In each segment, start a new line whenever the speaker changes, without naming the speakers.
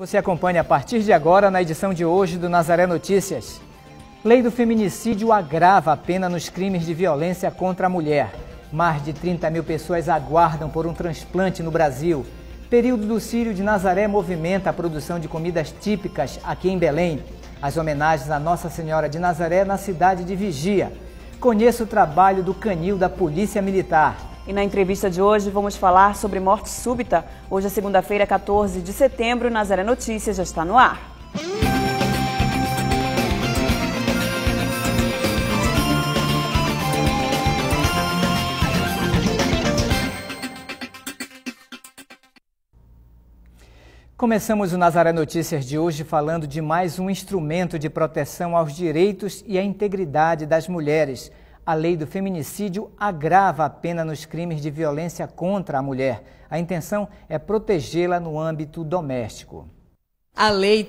Você acompanha a partir de agora na edição de hoje do Nazaré Notícias. Lei do feminicídio agrava a pena nos crimes de violência contra a mulher. Mais de 30 mil pessoas aguardam por um transplante no Brasil. Período do Círio de Nazaré movimenta a produção de comidas típicas aqui em Belém. As homenagens à Nossa Senhora de Nazaré na cidade de Vigia. Conheça o trabalho do canil da Polícia Militar.
E na entrevista de hoje vamos falar sobre morte súbita. Hoje é segunda-feira, 14 de setembro, o Nazaré Notícias já está no ar.
Começamos o Nazaré Notícias de hoje falando de mais um instrumento de proteção aos direitos e à integridade das mulheres. A lei do feminicídio agrava a pena nos crimes de violência contra a mulher. A intenção é protegê-la no âmbito doméstico.
A Lei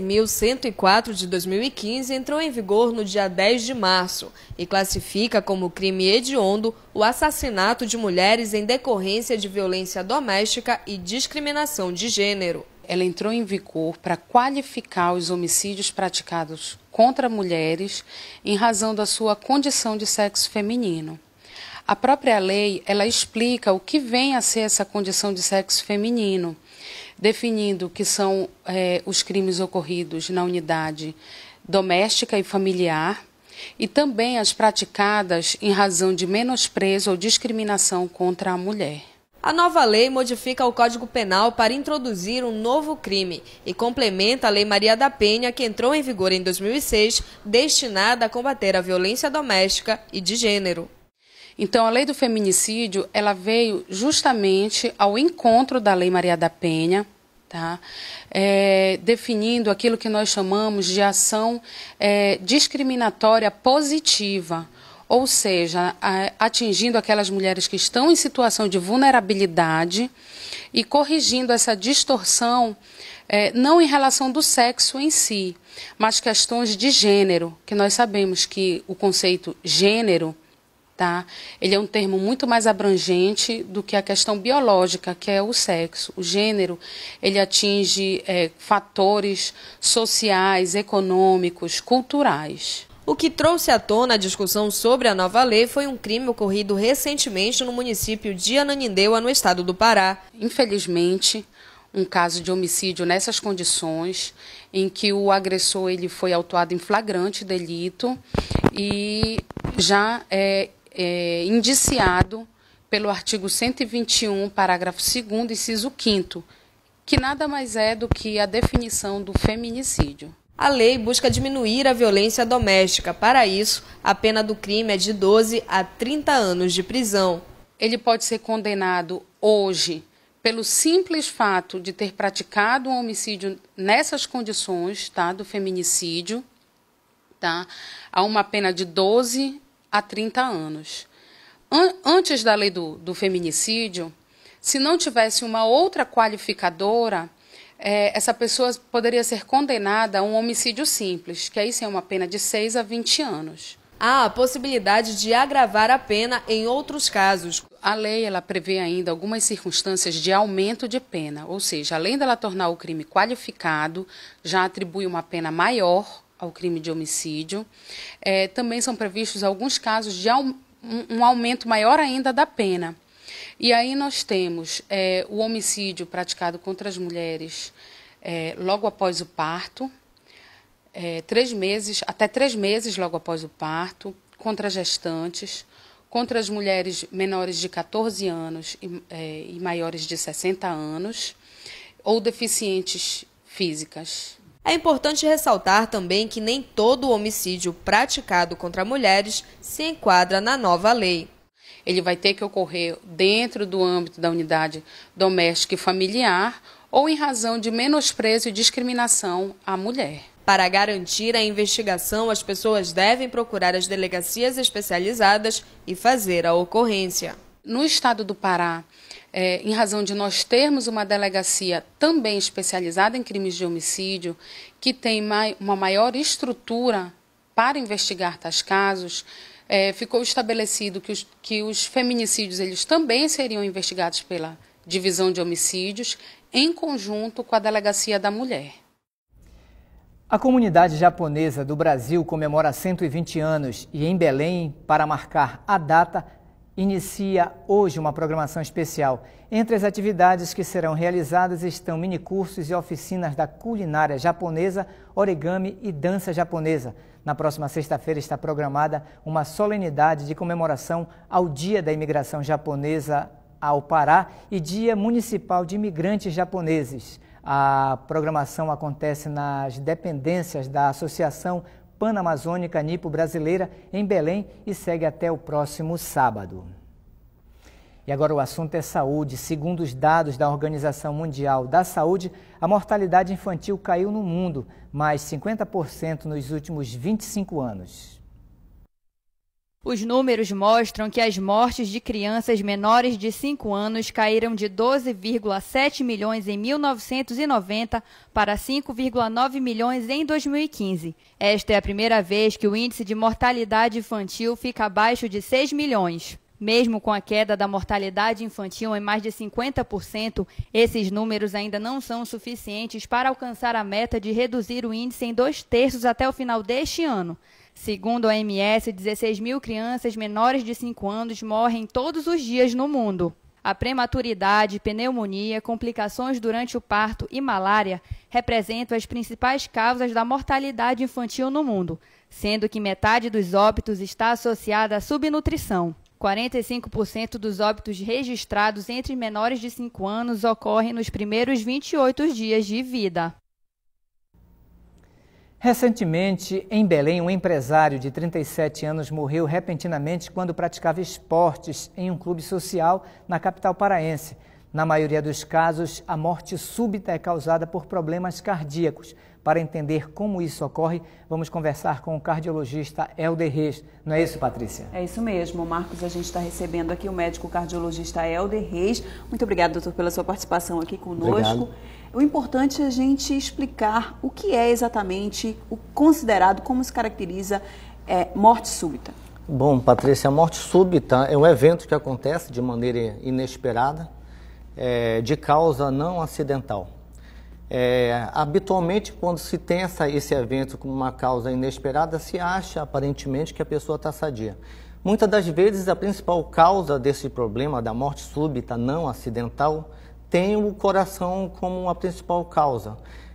13.104 de 2015 entrou em vigor no dia 10 de março e classifica como crime hediondo o assassinato de mulheres em decorrência de violência doméstica e discriminação de gênero.
Ela entrou em vigor para qualificar os homicídios praticados contra mulheres em razão da sua condição de sexo feminino. A própria lei, ela explica o que vem a ser essa condição de sexo feminino, definindo que são os crimes ocorridos na unidade doméstica e familiar e também as praticadas em razão de menosprezo ou discriminação contra a mulher.
A nova lei modifica o Código Penal para introduzir um novo crime e complementa a Lei Maria da Penha, que entrou em vigor em 2006, destinada a combater a violência doméstica e de gênero.
Então, a lei do feminicídio, ela veio justamente ao encontro da Lei Maria da Penha, tá? Definindo aquilo que nós chamamos de ação discriminatória positiva, ou seja, atingindo aquelas mulheres que estão em situação de vulnerabilidade e corrigindo essa distorção, não em relação do sexo em si, mas questões de gênero, que nós sabemos que o conceito gênero, tá, ele é um termo muito mais abrangente do que a questão biológica, que é o sexo. O gênero, ele atinge fatores sociais, econômicos, culturais.
O que trouxe à tona a discussão sobre a nova lei foi um crime ocorrido recentemente no município de Ananindeua, no estado do Pará.
Infelizmente, um caso de homicídio nessas condições, em que o agressor ele foi autuado em flagrante delito e já indiciado pelo artigo 121, parágrafo 2º, inciso 5º, que nada mais é do que a definição do feminicídio.
A lei busca diminuir a violência doméstica. Para isso, a pena do crime é de 12 a 30 anos de prisão.
Ele pode ser condenado hoje pelo simples fato de ter praticado um homicídio nessas condições, tá, do feminicídio, tá, a uma pena de 12 a 30 anos. Antes da lei do feminicídio, se não tivesse uma outra qualificadora, essa pessoa poderia ser condenada a um homicídio simples, que aí sim é uma pena de 6 a 20 anos.
Há a possibilidade de agravar a pena em outros casos.
A lei ela prevê ainda algumas circunstâncias de aumento de pena, ou seja, além dela tornar o crime qualificado, já atribui uma pena maior ao crime de homicídio. Também são previstos alguns casos de um aumento maior ainda da pena. E aí nós temos o homicídio praticado contra as mulheres logo após o parto, até 3 meses logo após o parto, contra gestantes, contra as mulheres menores de 14 anos e maiores de 60 anos, ou deficientes físicas.
É importante ressaltar também que nem todo o homicídio praticado contra mulheres se enquadra na nova lei.
Ele vai ter que ocorrer dentro do âmbito da unidade doméstica e familiar ou em razão de menosprezo e discriminação à mulher.
Para garantir a investigação, as pessoas devem procurar as delegacias especializadas e fazer a ocorrência.
No estado do Pará, em razão de nós termos uma delegacia também especializada em crimes de homicídio, que tem uma maior estrutura para investigar tais casos, ficou estabelecido que os feminicídios eles também seriam investigados pela divisão de homicídios, em conjunto com a Delegacia da Mulher.
A comunidade japonesa do Brasil comemora 120 anos e em Belém, para marcar a data, inicia hoje uma programação especial. Entre as atividades que serão realizadas estão minicursos e oficinas da culinária japonesa, origami e dança japonesa. Na próxima sexta-feira está programada uma solenidade de comemoração ao Dia da Imigração Japonesa ao Pará e Dia Municipal de Imigrantes Japoneses. A programação acontece nas dependências da Associação Panamazônica Nipo-Brasileira em Belém e segue até o próximo sábado. E agora o assunto é saúde. Segundo os dados da Organização Mundial da Saúde, a mortalidade infantil caiu no mundo, mais 50% nos últimos 25 anos.
Os números mostram que as mortes de crianças menores de 5 anos caíram de 12,7 milhões em 1990 para 5,9 milhões em 2015. Esta é a primeira vez que o índice de mortalidade infantil fica abaixo de 6 milhões. Mesmo com a queda da mortalidade infantil em mais de 50%, esses números ainda não são suficientes para alcançar a meta de reduzir o índice em 2/3 até o final deste ano. Segundo a OMS, 16 mil crianças menores de 5 anos morrem todos os dias no mundo. A prematuridade, pneumonia, complicações durante o parto e malária representam as principais causas da mortalidade infantil no mundo, sendo que metade dos óbitos está associada à subnutrição. 45% dos óbitos registrados entre menores de 5 anos ocorrem nos primeiros 28 dias de vida.
Recentemente, em Belém, um empresário de 37 anos morreu repentinamente quando praticava esportes em um clube social na capital paraense. Na maioria dos casos, a morte súbita é causada por problemas cardíacos. Para entender como isso ocorre, vamos conversar com o cardiologista Helder Reis. Não é isso, Patrícia?
É isso mesmo, Marcos. A gente está recebendo aqui o médico cardiologista Helder Reis. Muito obrigado, doutor, pela sua participação aqui conosco.
Obrigado.
O importante é a gente explicar o que é exatamente o considerado, como se caracteriza morte súbita.
Bom, Patrícia, a morte súbita é um evento que acontece de maneira inesperada, de causa não acidental. Habitualmente, quando se tem esse evento como uma causa inesperada, se acha aparentemente que a pessoa está sadia. Muitas das vezes, a principal causa desse problema, da morte súbita não acidental, tem o coração como a principal causa.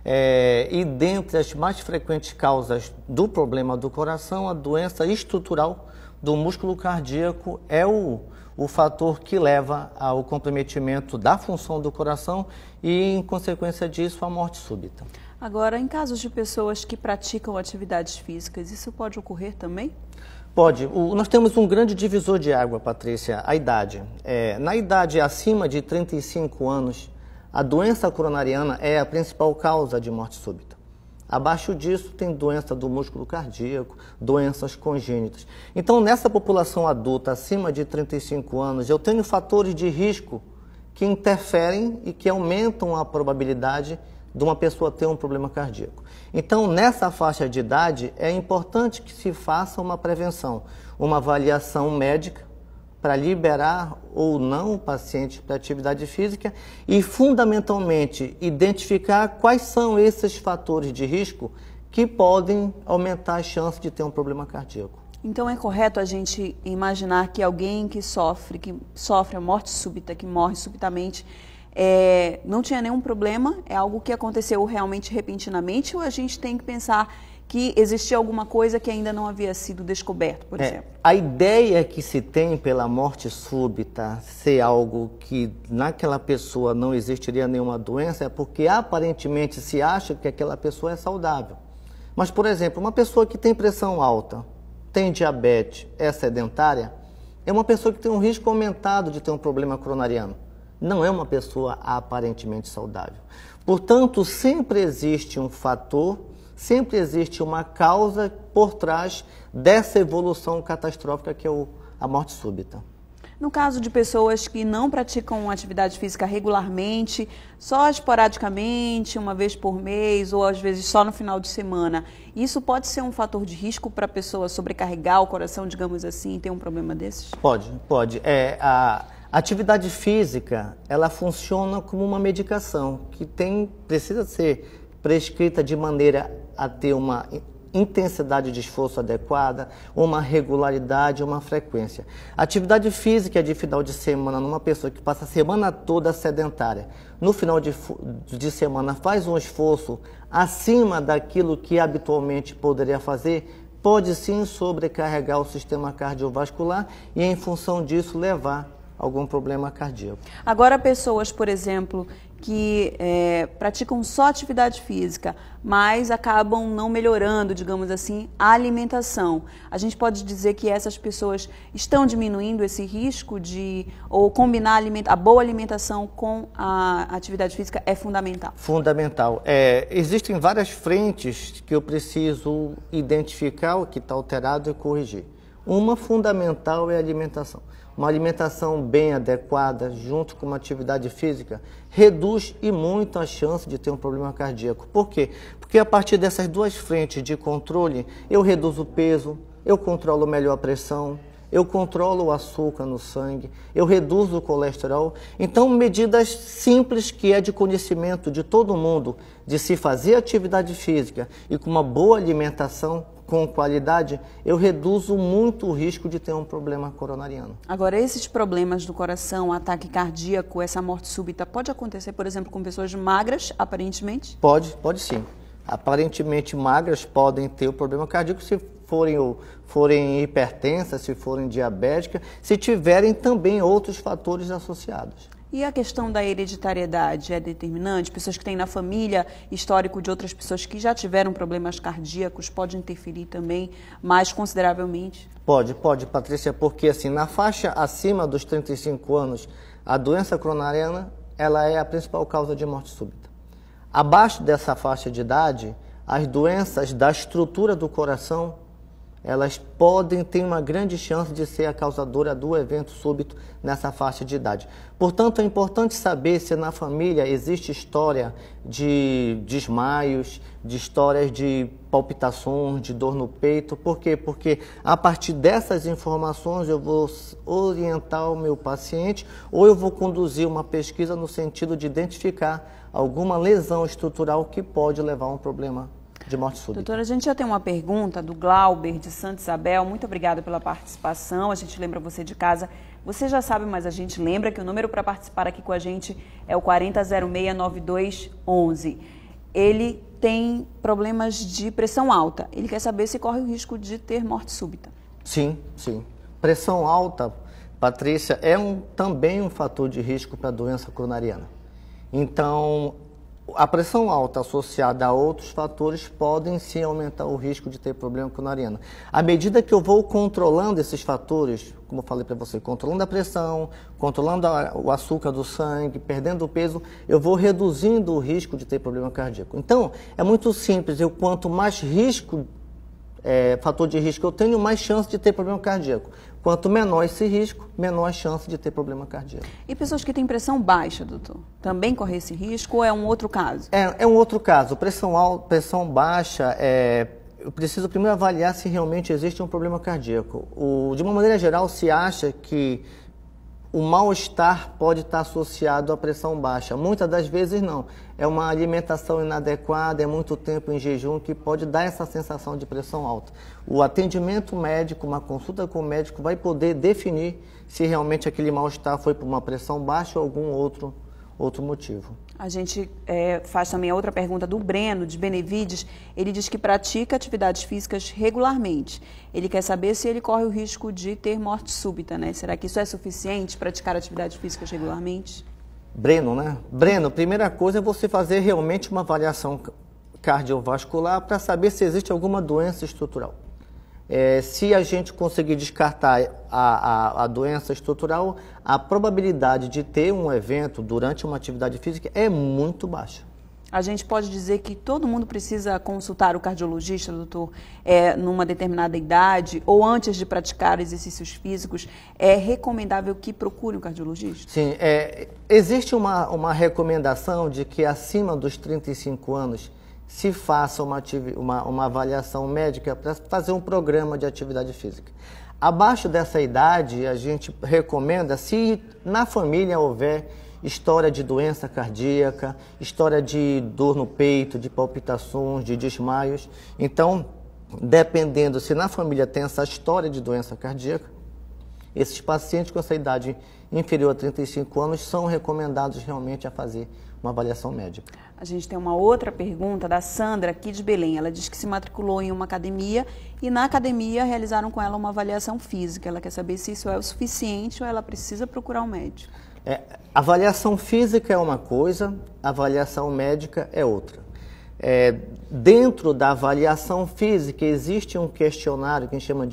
E dentre as mais frequentes causas do problema do coração, a doença estrutural do músculo cardíaco é o fator que leva ao comprometimento da função do coração e, em consequência disso, a morte súbita.
Agora, em casos de pessoas que praticam atividades físicas, isso pode ocorrer também?
Pode. Nós temos um grande divisor de água, Patrícia, a idade. Na idade acima de 35 anos, a doença coronariana é a principal causa de morte súbita. Abaixo disso, tem doença do músculo cardíaco, doenças congênitas. Então, nessa população adulta acima de 35 anos, eu tenho fatores de risco que interferem e que aumentam a probabilidade de uma pessoa ter um problema cardíaco. Então, nessa faixa de idade, é importante que se faça uma prevenção, uma avaliação médica para liberar ou não o paciente para atividade física e, fundamentalmente, identificar quais são esses fatores de risco que podem aumentar a chance de ter um problema cardíaco.
Então, é correto a gente imaginar que alguém que sofre a morte súbita, que morre subitamente, não tinha nenhum problema, é algo que aconteceu realmente repentinamente, ou a gente tem que pensar que existia alguma coisa que ainda não havia sido descoberto, por exemplo?
A ideia que se tem pela morte súbita ser algo que naquela pessoa não existiria nenhuma doença é porque aparentemente se acha que aquela pessoa é saudável. Mas, por exemplo, uma pessoa que tem pressão alta, tem diabetes, é sedentária, é uma pessoa que tem um risco aumentado de ter um problema coronariano. Não é uma pessoa aparentemente saudável. Portanto, sempre existe um fator, sempre existe uma causa por trás dessa evolução catastrófica que é a morte súbita.
No caso de pessoas que não praticam atividade física regularmente, só esporadicamente, uma vez por mês ou às vezes só no final de semana, isso pode ser um fator de risco para a pessoa sobrecarregar o coração, digamos assim, e ter um problema desses?
Pode. A atividade física, ela funciona como uma medicação que precisa ser prescrita de maneira a ter uma intensidade de esforço adequada, uma regularidade, uma frequência. A atividade física de final de semana, numa pessoa que passa a semana toda sedentária, no final de semana faz um esforço acima daquilo que habitualmente poderia fazer, pode sim sobrecarregar o sistema cardiovascular e, em função disso, levar a algum problema cardíaco.
Agora, pessoas, por exemplo, que praticam só atividade física, mas acabam não melhorando, digamos assim, a alimentação. A gente pode dizer que essas pessoas estão diminuindo esse risco ou combinar a boa alimentação com a atividade física é fundamental?
Fundamental. Existem várias frentes que eu preciso identificar o que está alterado e corrigir. Uma fundamental é a alimentação. Uma alimentação bem adequada, junto com uma atividade física, reduz e muito a chance de ter um problema cardíaco. Por quê? Porque a partir dessas duas frentes de controle, eu reduzo o peso, eu controlo melhor a pressão, eu controlo o açúcar no sangue, eu reduzo o colesterol. Então, medidas simples que é de conhecimento de todo mundo, de se fazer atividade física e com uma boa alimentação, com qualidade, eu reduzo muito o risco de ter um problema coronariano.
Agora, esses problemas do coração, ataque cardíaco, essa morte súbita, pode acontecer, por exemplo, com pessoas magras, aparentemente?
Pode sim. Aparentemente magras podem ter o problema cardíaco se forem hipertensas, se forem diabéticas, se tiverem também outros fatores associados.
E a questão da hereditariedade é determinante? Pessoas que têm na família histórico de outras pessoas que já tiveram problemas cardíacos pode interferir também mais consideravelmente?
Pode, Patrícia, porque assim, na faixa acima dos 35 anos, a doença coronariana ela é a principal causa de morte súbita. Abaixo dessa faixa de idade, as doenças da estrutura do coração elas podem ter uma grande chance de ser a causadora do evento súbito nessa faixa de idade. Portanto, é importante saber se na família existe história de desmaios, de histórias de palpitações, de dor no peito. Por quê? Porque a partir dessas informações eu vou orientar o meu paciente ou eu vou conduzir uma pesquisa no sentido de identificar alguma lesão estrutural que pode levar a um problema de morte súbita.
Doutora, a gente já tem uma pergunta do Glauber, de Santa Isabel. Muito obrigada pela participação. A gente lembra você de casa. Você já sabe, mas a gente lembra que o número para participar aqui com a gente é o 4006-9211. Ele tem problemas de pressão alta. Ele quer saber se corre o risco de ter morte súbita.
Sim. Pressão alta, Patrícia, é também um fator de risco para a doença coronariana. Então, a pressão alta associada a outros fatores podem sim aumentar o risco de ter problema coronariano. À medida que eu vou controlando esses fatores, como eu falei para você, controlando a pressão, controlando o açúcar do sangue, perdendo o peso, eu vou reduzindo o risco de ter problema cardíaco. Então, é muito simples, quanto mais fator de risco eu tenho, mais chance de ter problema cardíaco. Quanto menor esse risco, menor a chance de ter problema cardíaco.
E pessoas que têm pressão baixa, doutor, também correm esse risco ou é um outro caso?
É um outro caso. Pressão alta, pressão baixa, eu preciso primeiro avaliar se realmente existe um problema cardíaco. De uma maneira geral, se acha que o mal-estar pode estar associado à pressão baixa. Muitas das vezes não. É uma alimentação inadequada, é muito tempo em jejum que pode dar essa sensação de pressão alta. O atendimento médico, uma consulta com o médico vai poder definir se realmente aquele mal-estar foi por uma pressão baixa ou algum outro motivo.
A gente faz também a outra pergunta do Breno, de Benevides. Ele diz que pratica atividades físicas regularmente. Ele quer saber se ele corre o risco de ter morte súbita, né? Será que isso é suficiente, praticar atividades físicas regularmente?
Breno, né? Breno, primeira coisa é você fazer realmente uma avaliação cardiovascular para saber se existe alguma doença estrutural. Se a gente conseguir descartar a doença estrutural, a probabilidade de ter um evento durante uma atividade física é muito baixa.
A gente pode dizer que todo mundo precisa consultar o cardiologista, doutor, numa determinada idade ou antes de praticar exercícios físicos, é recomendável que procure um cardiologista?
Sim, existe uma recomendação de que acima dos 35 anos se faça uma avaliação médica para fazer um programa de atividade física. Abaixo dessa idade, a gente recomenda, se na família houver história de doença cardíaca, história de dor no peito, de palpitações, de desmaios. Então, dependendo se na família tem essa história de doença cardíaca, esses pacientes com essa idade inferior a 35 anos são recomendados realmente a fazer uma avaliação médica.
A gente tem uma outra pergunta da Sandra, aqui de Belém. Ela diz que se matriculou em uma academia e na academia realizaram com ela uma avaliação física. Ela quer saber se isso é o suficiente ou ela precisa procurar um médico.
Avaliação física é uma coisa, avaliação médica é outra. Dentro da avaliação física existe um questionário que a gente chama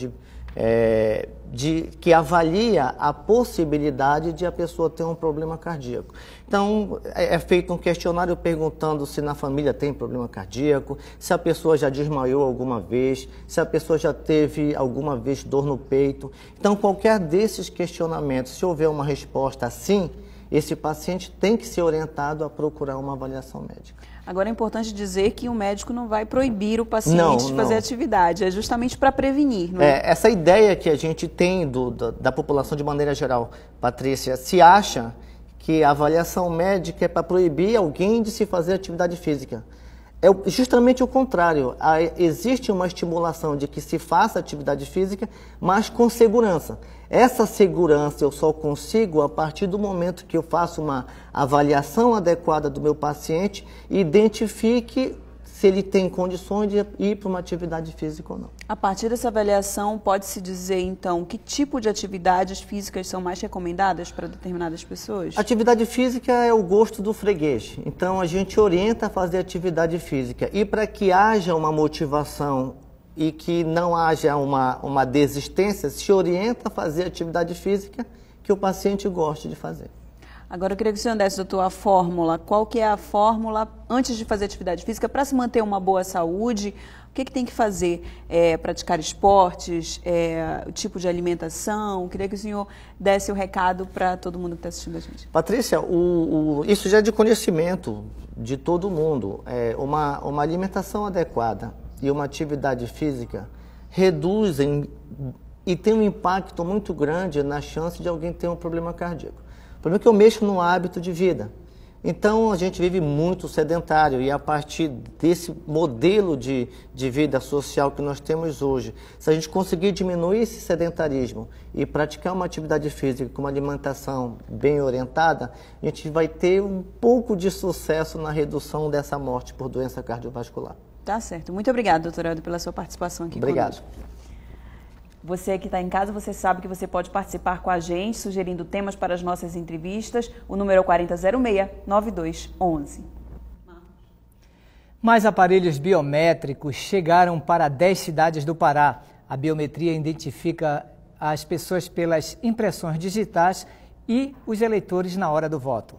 que avalia a possibilidade de a pessoa ter um problema cardíaco. Então, é feito um questionário perguntando se na família tem problema cardíaco, se a pessoa já desmaiou alguma vez, se a pessoa já teve alguma vez dor no peito. Então, qualquer desses questionamentos, se houver uma resposta sim, esse paciente tem que ser orientado a procurar uma avaliação médica.
Agora é importante dizer que o médico não vai proibir o paciente de fazer atividade, é justamente para prevenir, não é?
Essa ideia que a gente tem da população de maneira geral, Patrícia, se acha que a avaliação médica é para proibir alguém de se fazer atividade física. É justamente o contrário. Existe uma estimulação de que se faça atividade física, mas com segurança. Essa segurança eu só consigo a partir do momento que eu faço uma avaliação adequada do meu paciente e identifique se ele tem condições de ir para uma atividade física ou não.
A partir dessa avaliação, pode-se dizer, então, que tipo de atividades físicas são mais recomendadas para determinadas pessoas?
Atividade física é o gosto do freguês. Então, a gente orienta a fazer atividade física. E para que haja uma motivação e que não haja uma desistência, se orienta a fazer atividade física que o paciente goste de fazer.
Agora, eu queria que o senhor desse, doutor, a fórmula. Qual que é a fórmula antes de fazer atividade física para se manter uma boa saúde? O que tem que fazer? Praticar esportes? O tipo de alimentação? Eu queria que o senhor desse o recado para todo mundo que está assistindo a gente.
Patrícia, isso já é de conhecimento de todo mundo. Uma alimentação adequada e uma atividade física reduzem e tem um impacto muito grande na chance de alguém ter um problema cardíaco. O problema é que eu mexo no hábito de vida. Então, a gente vive muito sedentário e a partir desse modelo de vida social que nós temos hoje, se a gente conseguir diminuir esse sedentarismo e praticar uma atividade física com uma alimentação bem orientada, a gente vai ter um pouco de sucesso na redução dessa morte por doença cardiovascular.
Tá certo. Muito obrigada, doutor Helder, pela sua participação aqui conosco.
Obrigado.
Você que está em casa, você sabe que você pode participar com a gente, sugerindo temas para as nossas entrevistas. O número é 4006-9211.
Mais aparelhos biométricos chegaram para 10 cidades do Pará. A biometria identifica as pessoas pelas impressões digitais e os eleitores na hora do voto.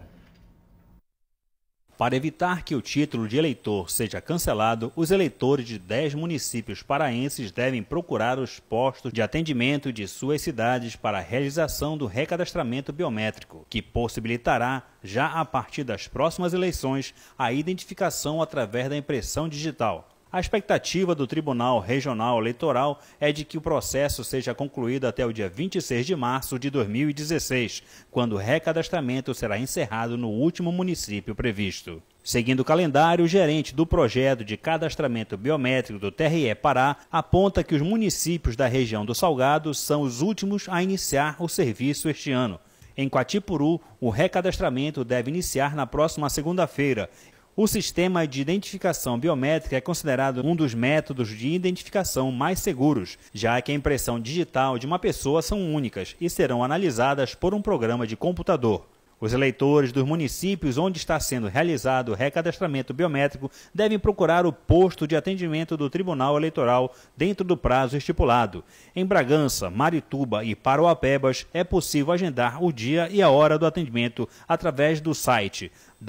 Para evitar que o título de eleitor seja cancelado, os eleitores de 10 municípios paraenses devem procurar os postos de atendimento de suas cidades para a realização do recadastramento biométrico, que possibilitará, já a partir das próximas eleições, a identificação através da impressão digital. A expectativa do Tribunal Regional Eleitoral é de que o processo seja concluído até o dia 26 de março de 2016, quando o recadastramento será encerrado no último município previsto. Seguindo o calendário, o gerente do projeto de cadastramento biométrico do TRE Pará aponta que os municípios da região do Salgado são os últimos a iniciar o serviço este ano. Em Quatipuru, o recadastramento deve iniciar na próxima segunda-feira. O sistema de identificação biométrica é considerado um dos métodos de identificação mais seguros, já que a impressão digital de uma pessoa são únicas e serão analisadas por um programa de computador. Os eleitores dos municípios onde está sendo realizado o recadastramento biométrico devem procurar o posto de atendimento do Tribunal Eleitoral dentro do prazo estipulado. Em Bragança, Marituba e Parauapebas é possível agendar o dia e a hora do atendimento através do site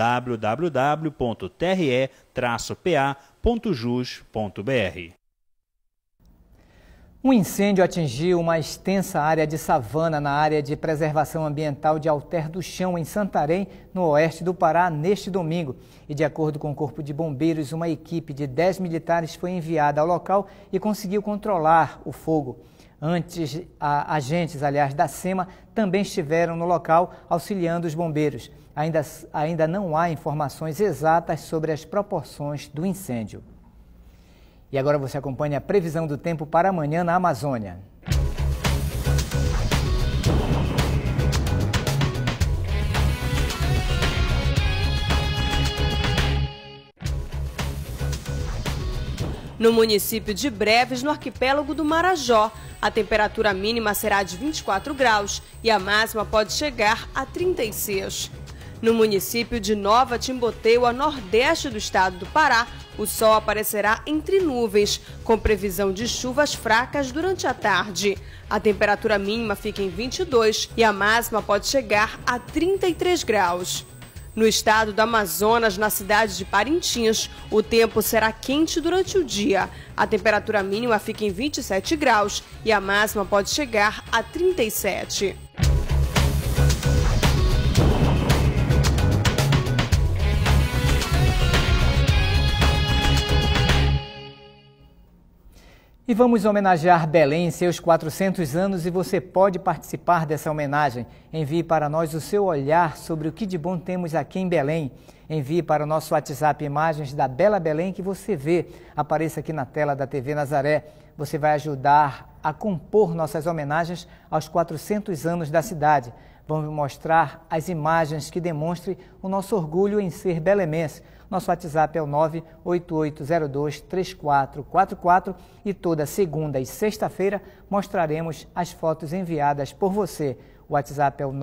www.tre-pa.jus.br.
Um incêndio atingiu uma extensa área de savana na área de preservação ambiental de Alter do Chão, em Santarém, no oeste do Pará, neste domingo. E de acordo com o Corpo de Bombeiros, uma equipe de 10 militares foi enviada ao local e conseguiu controlar o fogo. Agentes, da SEMA também estiveram no local auxiliando os bombeiros. Ainda não há informações exatas sobre as proporções do incêndio. E agora você acompanha a previsão do tempo para amanhã na Amazônia.
No município de Breves, no arquipélago do Marajó, a temperatura mínima será de 24 graus e a máxima pode chegar a 36. No município de Nova Timboteu, a nordeste do estado do Pará, o sol aparecerá entre nuvens, com previsão de chuvas fracas durante a tarde. A temperatura mínima fica em 22 e a máxima pode chegar a 33 graus. No estado do Amazonas, na cidade de Parintins, o tempo será quente durante o dia. A temperatura mínima fica em 27 graus e a máxima pode chegar a 37.
E vamos homenagear Belém em seus 400 anos e você pode participar dessa homenagem. Envie para nós o seu olhar sobre o que de bom temos aqui em Belém. Envie para o nosso WhatsApp imagens da bela Belém que você vê. Apareça aqui na tela da TV Nazaré. Você vai ajudar a compor nossas homenagens aos 400 anos da cidade. Vamos mostrar as imagens que demonstrem o nosso orgulho em ser belemense. Nosso WhatsApp é o 988023444 e toda segunda e sexta-feira mostraremos as fotos enviadas por você. O WhatsApp é o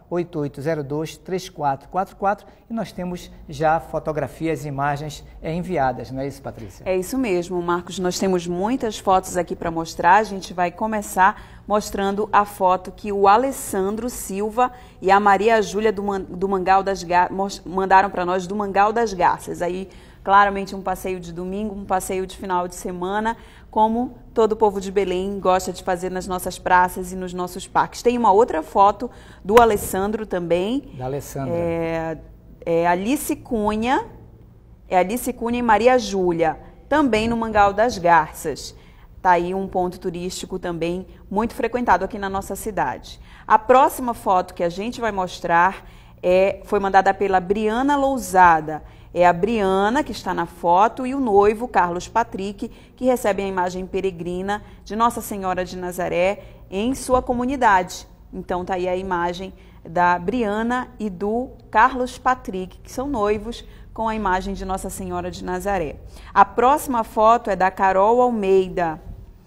988023444 e nós temos já fotografias e imagens enviadas, não é isso, Patrícia?
É isso mesmo, Marcos. Nós temos muitas fotos aqui para mostrar. A gente vai começar mostrando a foto que o Alessandro Silva e a Maria Júlia do Mangal das Garças mandaram para nós do Mangal das Garças. Aí, claramente, um passeio de domingo, um passeio de final de semana, como todo o povo de Belém gosta de fazer nas nossas praças e nos nossos parques. Tem uma outra foto do Alessandro também.
Da Alessandra.
Alice Cunha e Maria Júlia, também no Mangal das Garças. Está aí um ponto turístico também muito frequentado aqui na nossa cidade. A próxima foto que a gente vai mostrar foi mandada pela Briana Lousada. É a Briana que está na foto e o noivo, Carlos Patrick, que recebem a imagem peregrina de Nossa Senhora de Nazaré em sua comunidade. Então está aí a imagem da Briana e do Carlos Patrick, que são noivos, com a imagem de Nossa Senhora de Nazaré. A próxima foto é da Carol Almeida.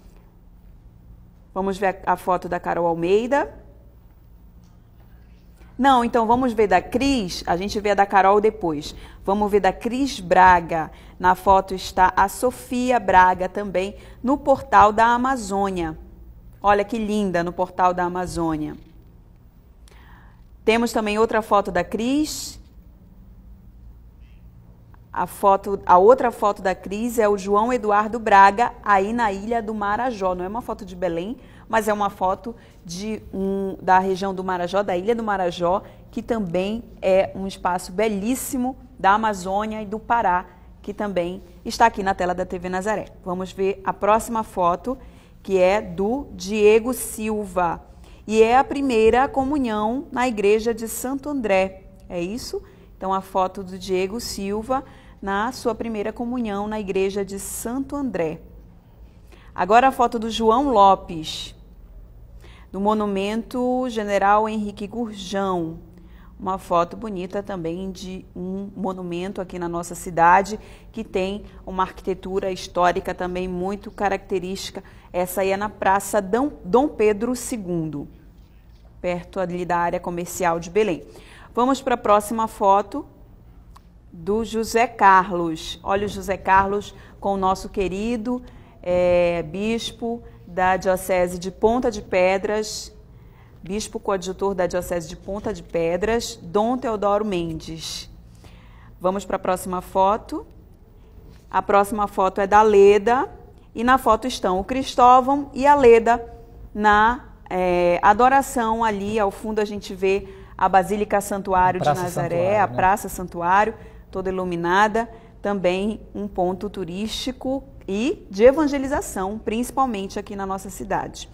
Vamos ver a foto da Carol Almeida. Não, então vamos ver da Cris, a gente vê a da Carol depois. Vamos ver da Cris Braga. Na foto está a Sofia Braga também, no Portal da Amazônia. Olha que linda, no Portal da Amazônia. Temos também outra foto da Cris. A outra foto da Cris é o João Eduardo Braga, aí na Ilha do Marajó. Não é uma foto de Belém, mas é uma foto da região do Marajó, da Ilha do Marajó, que também é um espaço belíssimo da Amazônia e do Pará, que também está aqui na tela da TV Nazaré. Vamos ver a próxima foto, que é do Diego Silva. E é a primeira comunhão na igreja de Santo André. É isso? Então, a foto do Diego Silva na sua primeira comunhão na igreja de Santo André. Agora a foto do João Lopes, do Monumento General Henrique Gurjão. Uma foto bonita também de um monumento aqui na nossa cidade, que tem uma arquitetura histórica também muito característica. Essa aí é na Praça Dom Pedro II, perto ali da área comercial de Belém. Vamos para a próxima foto do José Carlos. Olha o José Carlos com o nosso querido bispo da Diocese de Ponta de Pedras, bispo coadjutor da Diocese de Ponta de Pedras, Dom Teodoro Mendes. Vamos para a próxima foto. A próxima foto é da Leda, e na foto estão o Cristóvão e a Leda na adoração. Ali ao fundo a gente vê a Basílica Santuário de Nazaré, a Praça Santuário, toda iluminada. Também um ponto turístico e de evangelização, principalmente aqui na nossa cidade.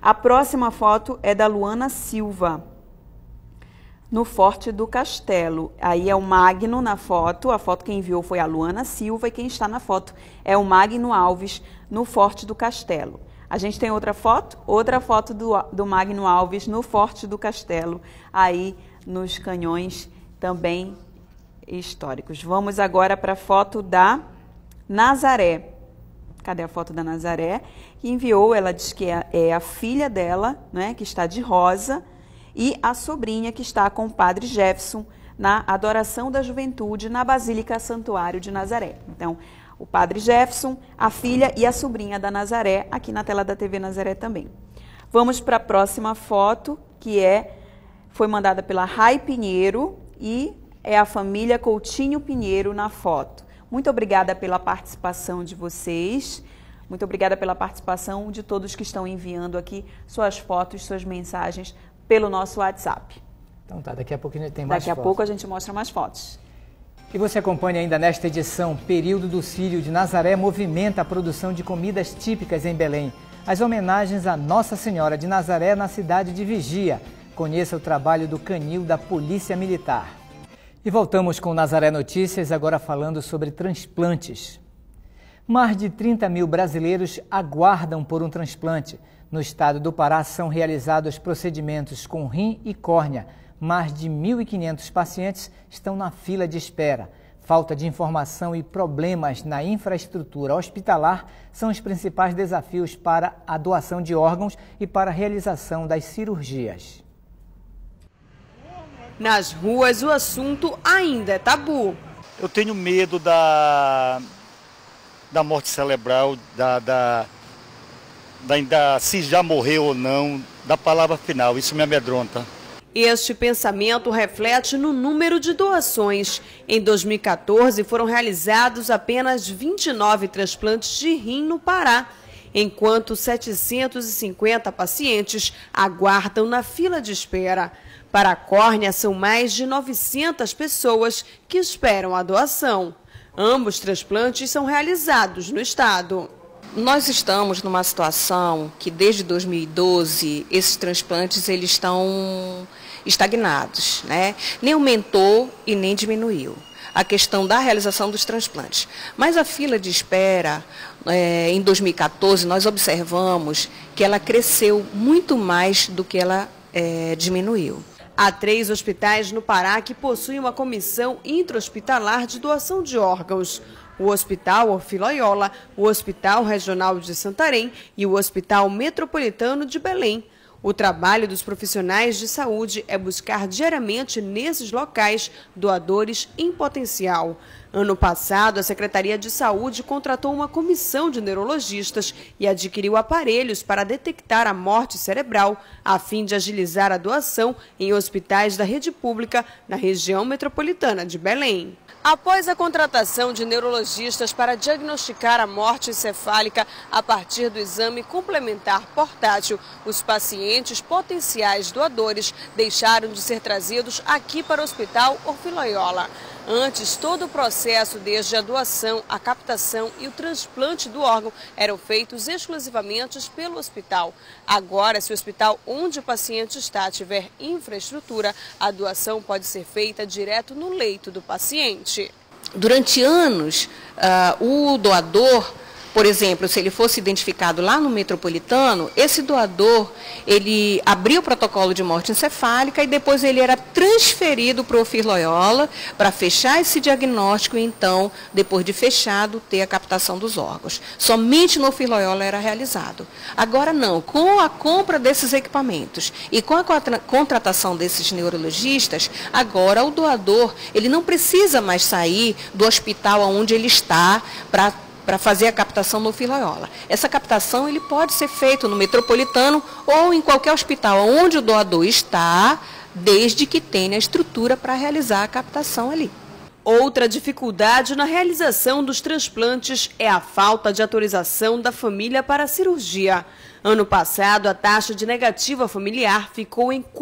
A próxima foto é da Luana Silva, no Forte do Castelo. Aí é o Magno na foto, a foto que enviou foi a Luana Silva e quem está na foto é o Magno Alves, no Forte do Castelo. A gente tem outra foto do Magno Alves no Forte do Castelo, aí nos Canhões também históricos. Vamos agora para a foto da Nazaré. Cadê a foto da Nazaré? Que enviou, ela diz que é a filha dela, né, que está de rosa, e a sobrinha que está com o Padre Jefferson na adoração da juventude na Basílica Santuário de Nazaré. Então, o Padre Jefferson, a filha e a sobrinha da Nazaré, aqui na tela da TV Nazaré também. Vamos para a próxima foto, que foi mandada pela Rai Pinheiro e é a família Coutinho Pinheiro na foto. Muito obrigada pela participação de vocês, muito obrigada pela participação de todos que estão enviando aqui suas fotos, suas mensagens pelo nosso WhatsApp.
Então tá, daqui a pouco a gente tem mais fotos.
Daqui a pouco a gente mostra mais fotos.
E você acompanha ainda nesta edição, Período do Círio de Nazaré movimenta a produção de comidas típicas em Belém. As homenagens a Nossa Senhora de Nazaré na cidade de Vigia. Conheça o trabalho do canil da Polícia Militar. E voltamos com Nazaré Notícias, agora falando sobre transplantes. Mais de 30 mil brasileiros aguardam por um transplante. No estado do Pará são realizados procedimentos com rim e córnea. Mais de 1.500 pacientes estão na fila de espera. Falta de informação e problemas na infraestrutura hospitalar são os principais desafios para a doação de órgãos e para a realização das cirurgias.
Nas ruas, o assunto ainda é tabu.
Eu tenho medo da morte cerebral, se já morreu ou não, da palavra final. Isso me amedronta.
Este pensamento reflete no número de doações. Em 2014, foram realizados apenas 29 transplantes de rim no Pará, enquanto 750 pacientes aguardam na fila de espera. Para a córnea, são mais de 900 pessoas que esperam a doação. Ambos transplantes são realizados no estado.
Nós estamos numa situação que desde 2012 esses transplantes eles estão estagnados, né? Nem aumentou e nem diminuiu a questão da realização dos transplantes. Mas a fila de espera, em 2014, nós observamos que ela cresceu muito mais do que ela diminuiu.
Há 3 hospitais no Pará que possuem uma comissão intra-hospitalar de doação de órgãos. O Hospital Orfila-Loyola, o Hospital Regional de Santarém e o Hospital Metropolitano de Belém. O trabalho dos profissionais de saúde é buscar diariamente nesses locais doadores em potencial. Ano passado, a Secretaria de Saúde contratou uma comissão de neurologistas e adquiriu aparelhos para detectar a morte cerebral, a fim de agilizar a doação em hospitais da rede pública na região metropolitana de Belém. Após a contratação de neurologistas para diagnosticar a morte encefálica a partir do exame complementar portátil, os pacientes potenciais doadores deixaram de ser trazidos aqui para o Hospital Orfila-Loyola. Antes, todo o processo, desde a doação, a captação e o transplante do órgão, eram feitos exclusivamente pelo hospital. Agora, se o hospital onde o paciente está tiver infraestrutura, a doação pode ser feita direto no leito do paciente.
Durante anos, o doador, por exemplo, se ele fosse identificado lá no Metropolitano, esse doador, ele abria o protocolo de morte encefálica e depois ele era transferido para o Orfila-Loyola para fechar esse diagnóstico e então, depois de fechado, ter a captação dos órgãos. Somente no Orfila-Loyola era realizado. Agora não, com a compra desses equipamentos e com a contratação desses neurologistas, agora o doador, ele não precisa mais sair do hospital onde ele está para fazer a captação no Orfila-Loyola. Essa captação ele pode ser feita no Metropolitano ou em qualquer hospital onde o doador está, desde que tenha estrutura para realizar a captação ali.
Outra dificuldade na realização dos transplantes é a falta de autorização da família para a cirurgia. Ano passado, a taxa de negativa familiar ficou em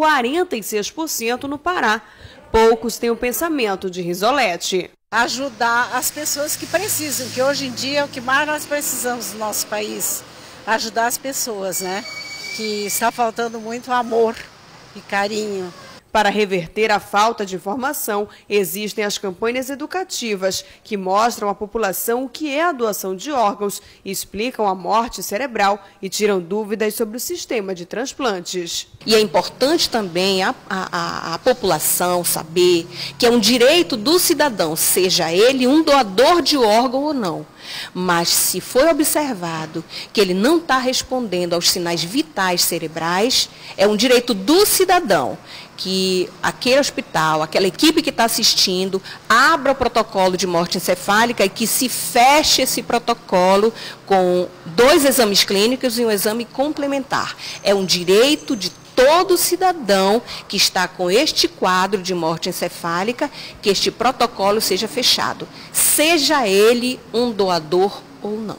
46% no Pará. Poucos têm o pensamento de Risolete.
Ajudar as pessoas que precisam, que hoje em dia é o que mais nós precisamos no nosso país, ajudar as pessoas, né? que está faltando muito amor e carinho.
Para reverter a falta de informação, existem as campanhas educativas que mostram à população o que é a doação de órgãos, explicam a morte cerebral e tiram dúvidas sobre o sistema de transplantes.
E é importante também a população saber que é um direito do cidadão, seja ele um doador de órgão ou não. Mas se for observado que ele não está respondendo aos sinais vitais cerebrais, é um direito do cidadão que aquele hospital, aquela equipe que está assistindo, abra o protocolo de morte encefálica e que se feche esse protocolo com 2 exames clínicos e um exame complementar. É um direito de todo cidadão que está com este quadro de morte encefálica que este protocolo seja fechado, seja ele um doador ou não.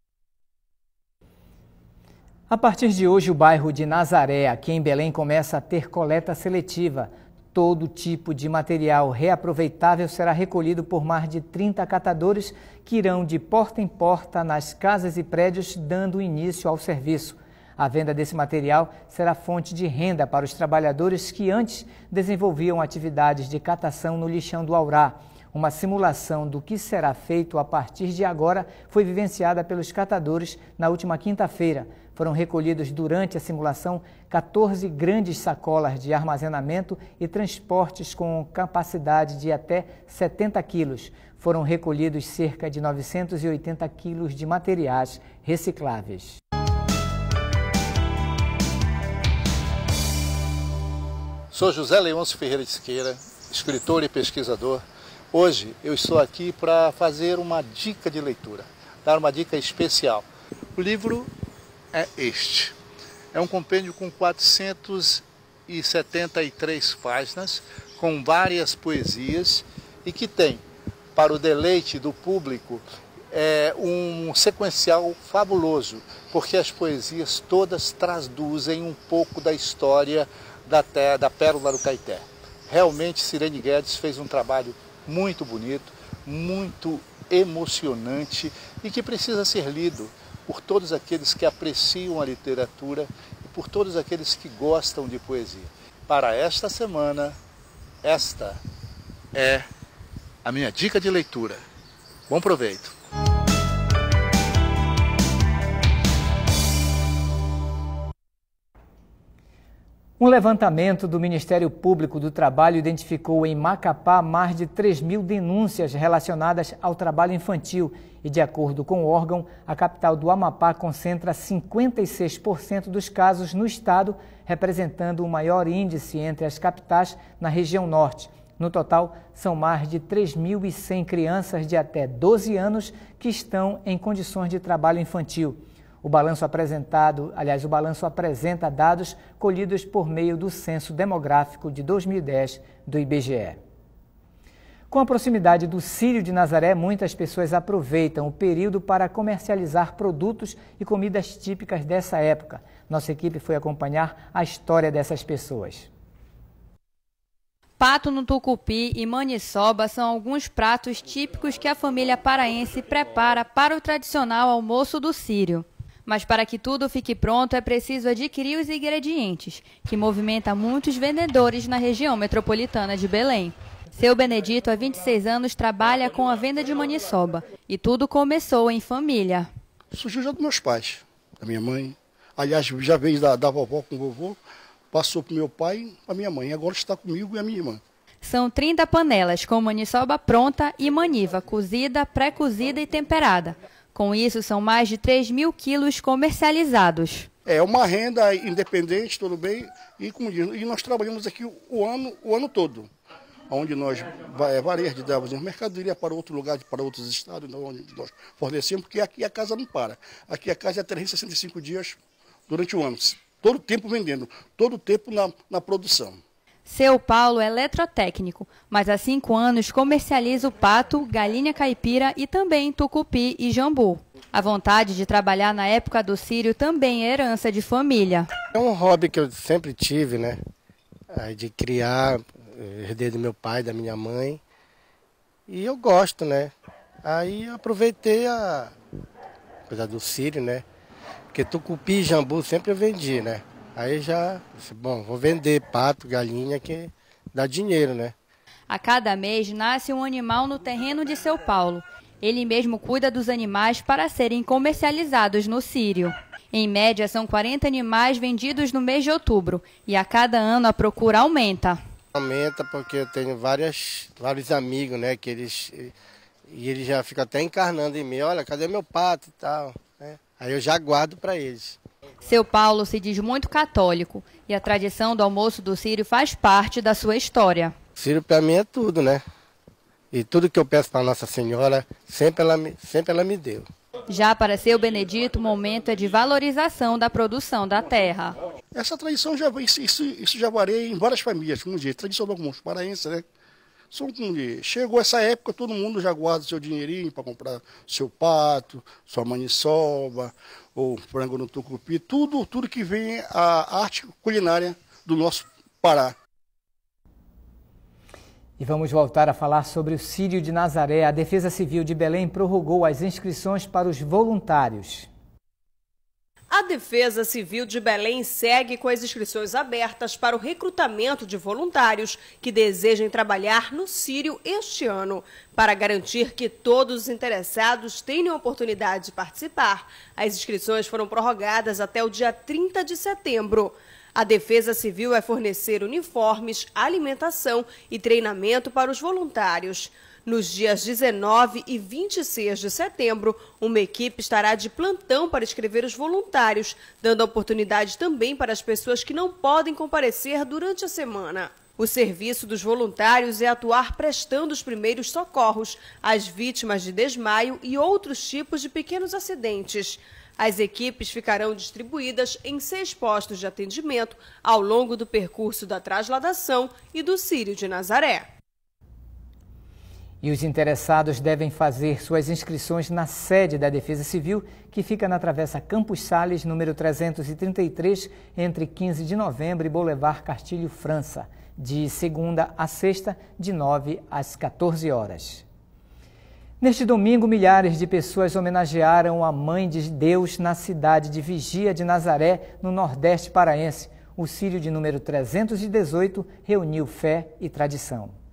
A partir de hoje, o bairro de Nazaré, aqui em Belém, começa a ter coleta seletiva. Todo tipo de material reaproveitável será recolhido por mais de 30 catadores que irão de porta em porta nas casas e prédios, dando início ao serviço. A venda desse material será fonte de renda para os trabalhadores que antes desenvolviam atividades de catação no lixão do Aurá. Uma simulação do que será feito a partir de agora foi vivenciada pelos catadores na última quinta-feira. Foram recolhidos durante a simulação 14 grandes sacolas de armazenamento e transportes com capacidade de até 70 quilos. Foram recolhidos cerca de 980 quilos de materiais recicláveis.
Sou José Leôncio Ferreira de Siqueira, escritor e pesquisador. Hoje eu estou aqui para fazer uma dica de leitura, dar uma dica especial. O livro é este. É um compêndio com 473 páginas, com várias poesias e que tem, para o deleite do público, um sequencial fabuloso, porque as poesias todas traduzem um pouco da história da Pérola do Caeté. Realmente, Cirene Guedes fez um trabalho muito bonito, muito emocionante e que precisa ser lido por todos aqueles que apreciam a literatura e por todos aqueles que gostam de poesia. Para esta semana, esta é a minha dica de leitura. Bom proveito!
Um levantamento do Ministério Público do Trabalho identificou em Macapá mais de 3.000 denúncias relacionadas ao trabalho infantil e, de acordo com o órgão, a capital do Amapá concentra 56% dos casos no estado, representando o maior índice entre as capitais na região norte. No total, são mais de 3.100 crianças de até 12 anos que estão em condições de trabalho infantil. O balanço apresenta dados colhidos por meio do Censo Demográfico de 2010 do IBGE. Com a proximidade do Círio de Nazaré, muitas pessoas aproveitam o período para comercializar produtos e comidas típicas dessa época. Nossa equipe foi acompanhar a história dessas pessoas.
Pato no tucupi e maniçoba são alguns pratos típicos que a família paraense prepara para o tradicional almoço do Círio. Mas para que tudo fique pronto é preciso adquirir os ingredientes, que movimenta muitos vendedores na região metropolitana de Belém. Seu Benedito, há 26 anos, trabalha com a venda de maniçoba e tudo começou em família.
Surgiu já dos meus pais, da minha mãe. Aliás, já veio da vovó com o vovô, passou para o meu pai e para minha mãe. E agora está comigo e a minha irmã.
São 30 panelas com maniçoba pronta e maniva, cozida, pré-cozida e temperada. Com isso, são mais de 3.000 quilos comercializados.
É uma renda independente, tudo bem, e nós trabalhamos aqui o ano todo, onde nós varia de darmos mercadoria para outro lugar, para outros estados, onde nós fornecemos, porque aqui a casa não para. Aqui a casa é 365 dias durante o ano, todo o tempo vendendo, todo o tempo na produção.
Seu Paulo é eletrotécnico, mas há 5 anos comercializa o pato, galinha caipira e também tucupi e jambu. A vontade de trabalhar na época do Círio também é herança de família.
É um hobby que eu sempre tive, né? De criar, herdei do meu pai, da minha mãe. E eu gosto, né? Aí eu aproveitei a coisa do Círio, né? Porque tucupi e jambu sempre eu vendi, né? Aí já, disse, bom, vou vender pato, galinha, que dá dinheiro, né?
A cada mês nasce um animal no terreno de seu Paulo. Ele mesmo cuida dos animais para serem comercializados no Círio. Em média, são 40 animais vendidos no mês de outubro e a cada ano a procura aumenta.
Aumenta porque eu tenho vários amigos, né, que eles já ficam até encarnando em mim, olha, cadê meu pato e tal, né? Aí eu já guardo para eles.
Seu Paulo se diz muito católico e a tradição do almoço do Círio faz parte da sua história.
O Círio para mim é tudo, né? E tudo que eu peço para Nossa Senhora, sempre ela me deu.
Já para seu Benedito, o momento é de valorização da produção da terra.
Essa tradição isso já varia em várias famílias, como diz, tradição do alguns paraenses, né? Chegou essa época, todo mundo já guarda seu dinheirinho para comprar seu pato, sua maniçoba, ou frango no tucupi, tudo que vem a arte culinária do nosso Pará.
E vamos voltar a falar sobre o Círio de Nazaré. A Defesa Civil de Belém prorrogou as inscrições para os voluntários.
A Defesa Civil de Belém segue com as inscrições abertas para o recrutamento de voluntários que desejem trabalhar no Círio este ano. Para garantir que todos os interessados tenham a oportunidade de participar, as inscrições foram prorrogadas até o dia 30 de setembro. A Defesa Civil vai fornecer uniformes, alimentação e treinamento para os voluntários. Nos dias 19 e 26 de setembro, uma equipe estará de plantão para inscrever os voluntários, dando oportunidade também para as pessoas que não podem comparecer durante a semana. O serviço dos voluntários é atuar prestando os primeiros socorros às vítimas de desmaio e outros tipos de pequenos acidentes. As equipes ficarão distribuídas em 6 postos de atendimento ao longo do percurso da Trasladação e do Círio de Nazaré.
E os interessados devem fazer suas inscrições na sede da Defesa Civil, que fica na Travessa Campos Sales, número 333, entre 15 de novembro e Boulevard Castilho França, de segunda a sexta, de 9 às 14 horas. Neste domingo, milhares de pessoas homenagearam a Mãe de Deus na cidade de Vigia de Nazaré, no Nordeste paraense. O Círio de número 318 reuniu fé e tradição.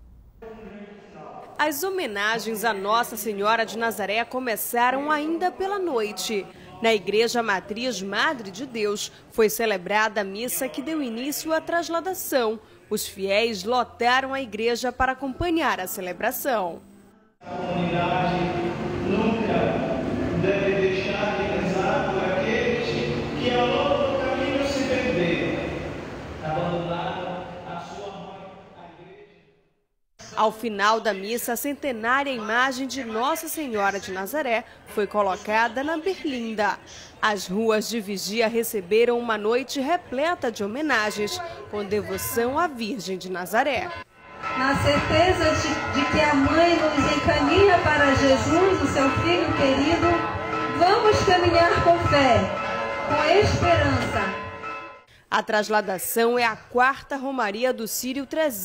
As homenagens a Nossa Senhora de Nazaré começaram ainda pela noite. Na Igreja Matriz Madre de Deus, foi celebrada a missa que deu início à trasladação. Os fiéis lotaram a igreja para acompanhar a celebração.
A comunidade nunca deve deixar de rezar por aqueles que ao longo do caminho se perderam, abandonaram a sua mãe, a igreja.
Ao final da missa, a centenária imagem de Nossa Senhora de Nazaré foi colocada na berlinda. As ruas de Vigia receberam uma noite repleta de homenagens, com devoção à Virgem de Nazaré.
Na certeza de que a Mãe nos encaminha para Jesus, o seu Filho querido, vamos caminhar com fé, com esperança.
A trasladação é a 4ª Romaria do Círio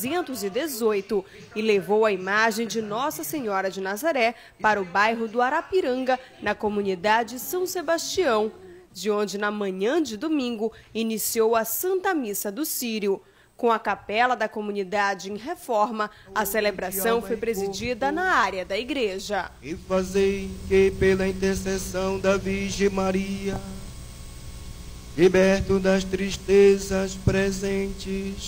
318 e levou a imagem de Nossa Senhora de Nazaré para o bairro do Arapiranga, na comunidade São Sebastião, de onde na manhã de domingo iniciou a Santa Missa do Círio. Com a capela da comunidade em reforma, a celebração foi presidida na área da igreja.
E fazei que pela intercessão da Virgem Maria, liberto das tristezas presentes,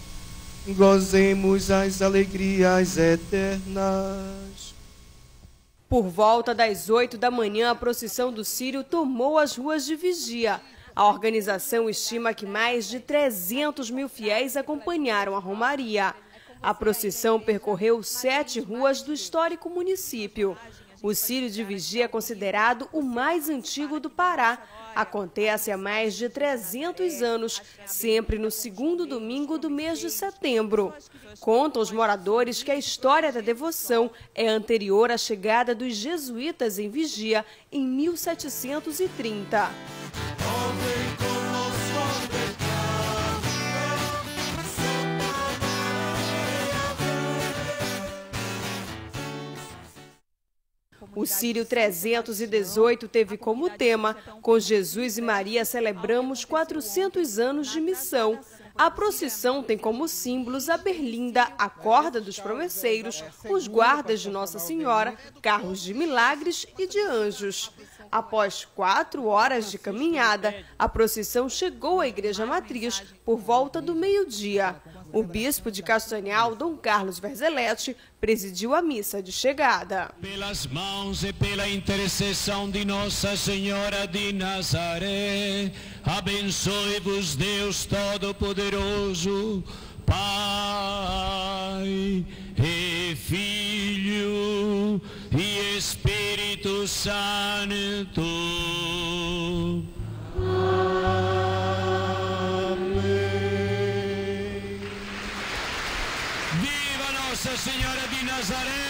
gozemos as alegrias eternas.
Por volta das 8 da manhã, a procissão do Círio tomou as ruas de Vigia. A organização estima que mais de 300 mil fiéis acompanharam a romaria. A procissão percorreu 7 ruas do histórico município. O Círio de Vigia é considerado o mais antigo do Pará. Acontece há mais de 300 anos, sempre no segundo domingo do mês de setembro. Contam os moradores que a história da devoção é anterior à chegada dos jesuítas em Vigia em 1730. O Sírio 318 teve como tema: Com Jesus e Maria celebramos 400 anos de missão. A procissão tem como símbolos a berlinda, a corda dos promesseiros, os guardas de Nossa Senhora, carros de milagres e de anjos. Após 4 horas de caminhada, a procissão chegou à Igreja Matriz por volta do meio-dia. O bispo de Castanhal, Dom Carlos Verzeletti, presidiu a missa de chegada.
Pelas mãos e pela intercessão de Nossa Senhora de Nazaré, abençoe-vos Deus Todo-Poderoso, Pai e Filho e Espírito Santo. Amém. Viva Nossa Senhora de Nazaré!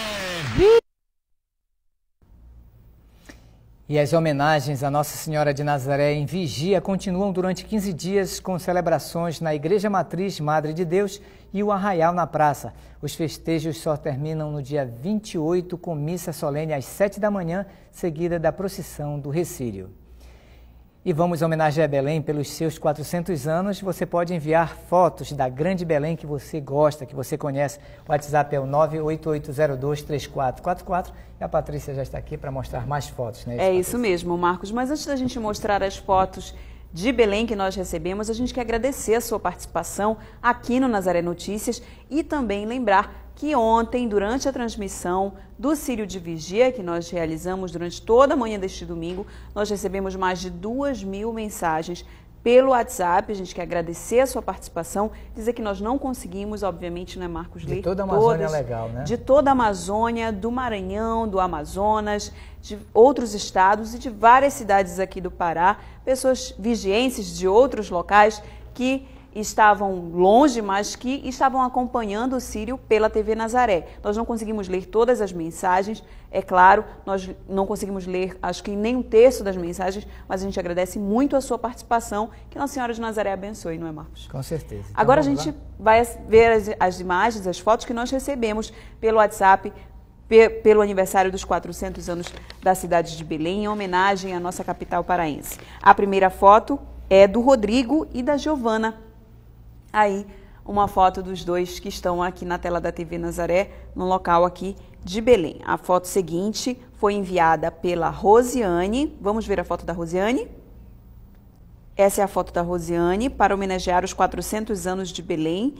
E as homenagens a Nossa Senhora de Nazaré em Vigia continuam durante 15 dias com celebrações na Igreja Matriz Madre de Deus e o Arraial na Praça. Os festejos só terminam no dia 28 com missa solene às 7 da manhã, seguida da procissão do Recírio. E vamos homenagear Belém pelos seus 400 anos. Você pode enviar fotos da grande Belém que você gosta, que você conhece. O WhatsApp é o 988023444 e a Patrícia já está aqui para mostrar mais fotos, né?
É isso mesmo, Marcos. Mas antes da gente mostrar as fotos de Belém que nós recebemos, a gente quer agradecer a sua participação aqui no Nazaré Notícias e também lembrar que ontem, durante a transmissão do Sírio de Vigia, que nós realizamos durante toda a manhã deste domingo, nós recebemos mais de 2.000 mensagens pelo WhatsApp. A gente quer agradecer a sua participação, dizer que nós não conseguimos, obviamente, né, Marcos, ler
de toda a Amazônia é legal, né?
De toda a Amazônia, do Maranhão, do Amazonas, de outros estados e de várias cidades aqui do Pará, pessoas vigienses de outros locais que estavam longe, mas que estavam acompanhando o Sírio pela TV Nazaré. Nós não conseguimos ler todas as mensagens, é claro, nós não conseguimos ler, acho que nem um terço das mensagens, mas a gente agradece muito a sua participação, que Nossa Senhora de Nazaré abençoe, não é, Marcos?
Com certeza. Então,
agora a gente vai ver as imagens, as fotos que nós recebemos pelo WhatsApp, pelo aniversário dos 400 anos da cidade de Belém, em homenagem à nossa capital paraense. A primeira foto é do Rodrigo e da Giovana. Aí, uma foto dos dois que estão aqui na tela da TV Nazaré, no local aqui de Belém. A foto seguinte foi enviada pela Rosiane. Vamos ver a foto da Rosiane? Essa é a foto da Rosiane para homenagear os 400 anos de Belém.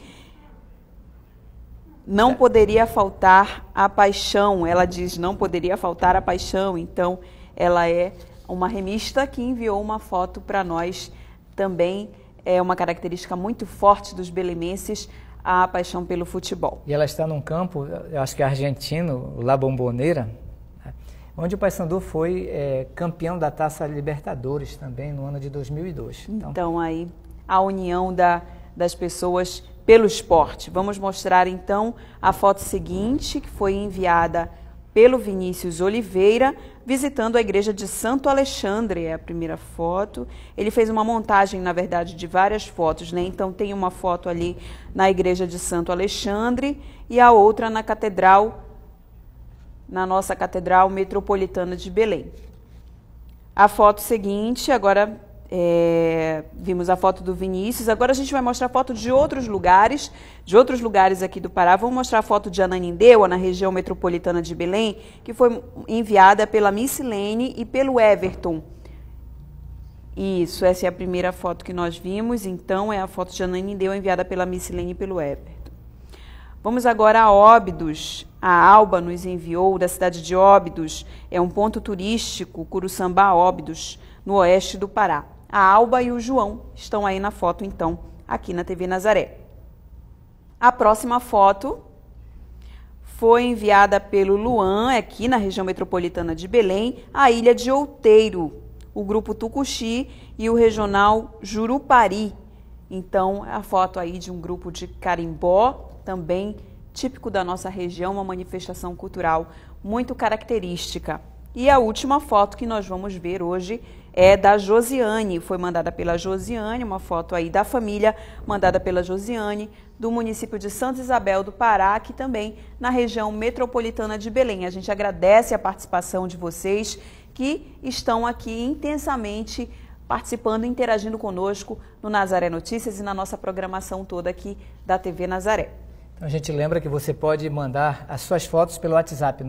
Não poderia faltar a paixão. Ela diz, não poderia faltar a paixão. Então, ela é uma remista que enviou uma foto para nós também. É uma característica muito forte dos belemenses, a paixão pelo futebol.
E ela está num campo, eu acho que é argentino, La Bombonera, onde o Paysandu foi campeão da Taça Libertadores também no ano de 2002.
Então aí a união das pessoas pelo esporte. Vamos mostrar então a foto seguinte, que foi enviada pelo Vinícius Oliveira, visitando a igreja de Santo Alexandre, é a primeira foto. Ele fez uma montagem, na verdade, de várias fotos, né? Então tem uma foto ali na igreja de Santo Alexandre e a outra na catedral, na nossa catedral metropolitana de Belém. A foto seguinte, agora vimos a foto do Vinícius, agora a gente vai mostrar foto de outros lugares aqui do Pará. Vamos mostrar a foto de Ananindeua, na região metropolitana de Belém, que foi enviada pela Missilene e pelo Everton. Isso, essa é a primeira foto que nós vimos, então é a foto de Ananindeua enviada pela Missilene e pelo Everton. Vamos agora a Óbidos. A Alba nos enviou da cidade de Óbidos, é um ponto turístico, Curuçambá Óbidos, no oeste do Pará. A Alba e o João estão aí na foto, então, aqui na TV Nazaré. A próxima foto foi enviada pelo Luan, aqui na região metropolitana de Belém, a Ilha de Outeiro, o grupo Tucuxi e o regional Jurupari. Então, a foto aí de um grupo de carimbó, também típico da nossa região, uma manifestação cultural muito característica. E a última foto que nós vamos ver hoje é da Josiane, foi mandada pela Josiane, uma foto aí da família mandada pela Josiane, do município de Santa Isabel do Pará, aqui também na região metropolitana de Belém. A gente agradece a participação de vocês que estão aqui intensamente participando, interagindo conosco no Nazaré Notícias e na nossa programação toda aqui da TV Nazaré.
Então a gente lembra que você pode mandar as suas fotos pelo WhatsApp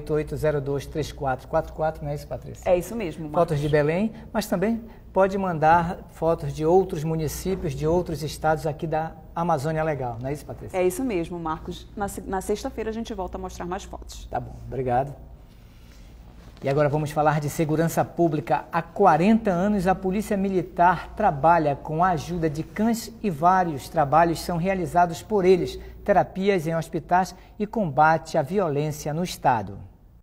988023444, não é isso, Patrícia?
É isso mesmo, Marcos.
Fotos de Belém, mas também pode mandar fotos de outros municípios, de outros estados aqui da Amazônia Legal, não é isso, Patrícia?
É isso mesmo, Marcos. Na sexta-feira a gente volta a mostrar mais fotos.
Tá bom, obrigado. E agora vamos falar de segurança pública. Há 40 anos a Polícia Militar trabalha com a ajuda de cães e vários trabalhos são realizados por eles, terapias em hospitais e combate à violência no estado.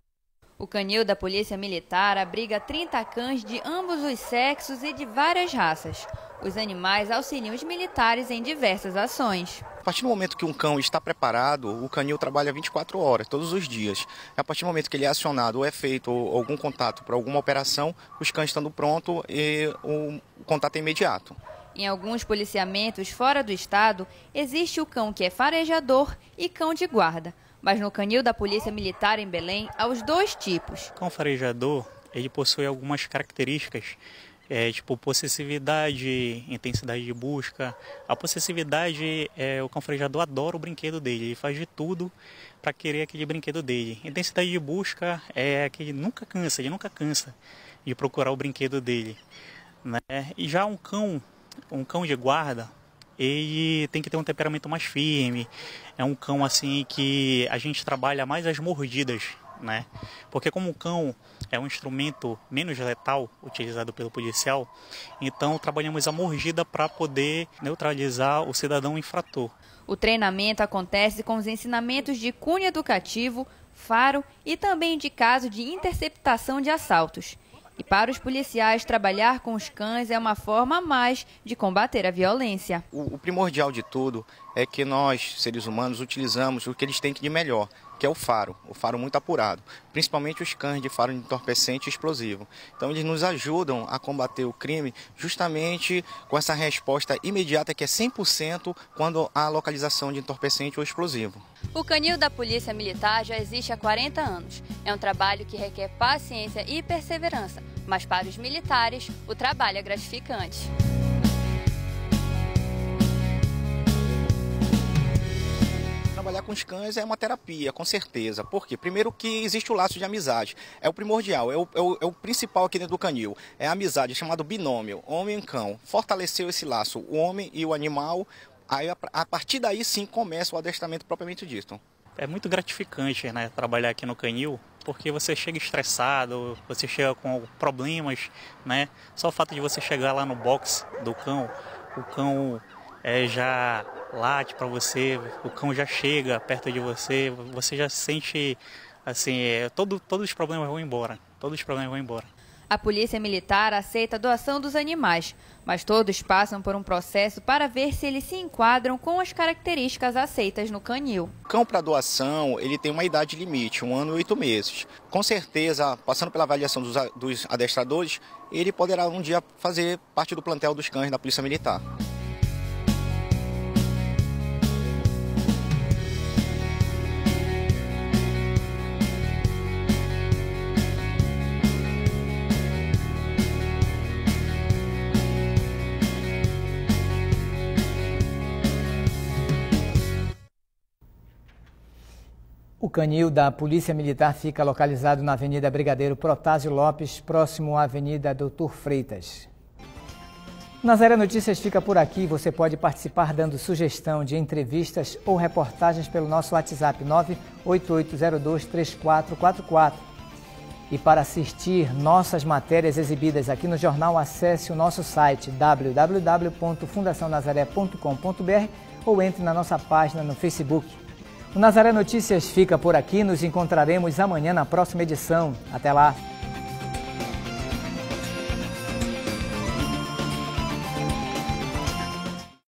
O canil da Polícia Militar abriga 30 cães de ambos os sexos e de várias raças. Os animais auxiliam os militares em diversas ações.
A partir do momento que um cão está preparado, o canil trabalha 24 horas, todos os dias. A partir do momento que ele é acionado ou é feito algum contato para alguma operação, os cães estando prontos e o contato é imediato.
Em alguns policiamentos fora do estado, existe o cão que é farejador e cão de guarda. Mas no canil da Polícia Militar em Belém, há os dois tipos.
O cão farejador, ele possui algumas características, tipo possessividade, intensidade de busca. A possessividade, o cão farejador adora o brinquedo dele, ele faz de tudo para querer aquele brinquedo dele. Intensidade de busca é que ele nunca cansa de procurar o brinquedo dele, né? E já um cão de guarda, ele tem que ter um temperamento mais firme, é um cão assim que a gente trabalha mais as mordidas, né? Porque como o cão é um instrumento menos letal utilizado pelo policial, então trabalhamos a mordida para poder neutralizar o cidadão infrator.
O treinamento acontece com os ensinamentos de cunho educativo, faro e também de caso de interceptação de assaltos. E para os policiais, trabalhar com os cães é uma forma a mais de combater a violência.
O primordial de tudo é que nós, seres humanos, utilizamos o que eles têm de melhor, que é o faro muito apurado, principalmente os cães de faro entorpecente e explosivo. Então eles nos ajudam a combater o crime justamente com essa resposta imediata que é 100% quando há localização de entorpecente ou explosivo.
O canil da Polícia Militar já existe há 40 anos. É um trabalho que requer paciência e perseverança, mas para os militares o trabalho é gratificante.
Trabalhar com os cães é uma terapia, com certeza. Por quê? Primeiro que existe o laço de amizade. É o primordial, é o principal aqui dentro do canil. É a amizade, é chamado binômio, homem e cão. Fortaleceu esse laço, o homem e o animal. Aí, a partir daí sim começa o adestramento propriamente dito.
É muito gratificante, né, trabalhar aqui no canil, porque você chega estressado, você chega com problemas, né? Só o fato de você chegar lá no box do cão, o cão já late para você, o cão já chega perto de você, você já se sente assim, todos os problemas vão embora,
A Polícia Militar aceita a doação dos animais, mas todos passam por um processo para ver se eles se enquadram com as características aceitas no canil.
O cão para doação, ele tem uma idade limite, 1 ano e 8 meses. Com certeza, passando pela avaliação dos adestradores, ele poderá um dia fazer parte do plantel dos cães da Polícia Militar.
O canil da Polícia Militar fica localizado na Avenida Brigadeiro Protásio Lopes, próximo à Avenida Doutor Freitas. Nazaré Notícias fica por aqui. Você pode participar dando sugestão de entrevistas ou reportagens pelo nosso WhatsApp 988023444. E para assistir nossas matérias exibidas aqui no jornal, acesse o nosso site www.fundacionazaré.com.br ou entre na nossa página no Facebook. O Nazaré Notícias fica por aqui. Nos encontraremos amanhã na próxima edição. Até lá!